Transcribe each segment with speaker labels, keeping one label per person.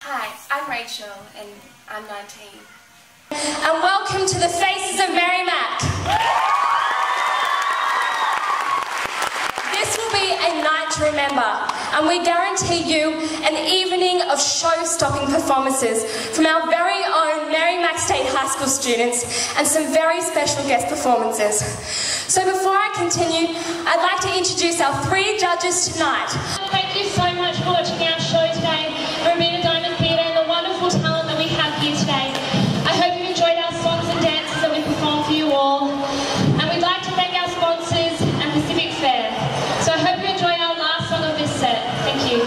Speaker 1: Hi, I'm Rachael and I'm 19.
Speaker 2: And welcome to the Faces of Merrimack. This will be a night to remember, and we guarantee you an evening of show-stopping performances from our very own Merrimack State High School students and some very special guest performances. So before I continue, I'd like to introduce our 3 judges tonight.
Speaker 3: Thank you so much for watching our show today, Robina Diamond Theatre, and the wonderful talent that we have here today. I hope you enjoyed our songs and dances that we performed for you all. And we'd like to thank our sponsors and Pacific Fair. So I hope you enjoy our last song of this set. Thank you.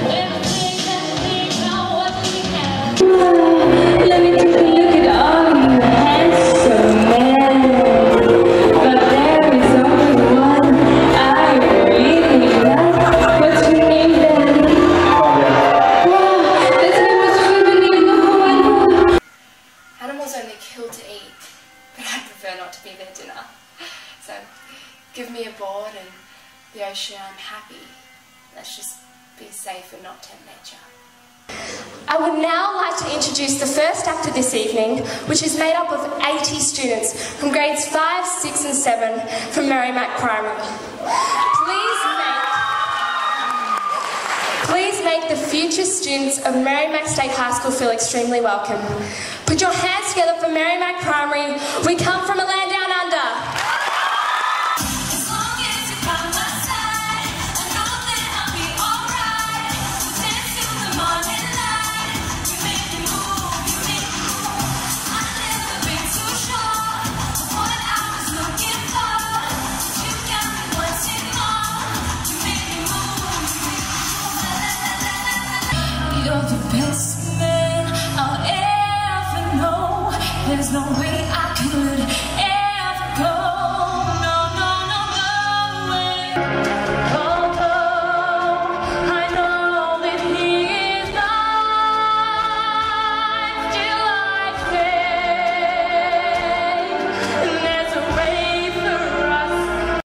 Speaker 4: Let me take a look at all you handsome men. But there is only one I really like. What's your name, Daddy? Wow, that's the most human in the whole world.
Speaker 1: Animals only kill to eat, but I prefer not to be their dinner. So give me a board and the ocean, I'm happy. Let's just be safe and not tempt nature.
Speaker 2: I would now like to introduce the first act of this evening, which is made up of 80 students from grades 5, 6 and 7 from Merrimack Primary. Please make the future students of Merrimack State High School feel extremely welcome. Put your hands together for Merrimack Primary. We come from a land down under.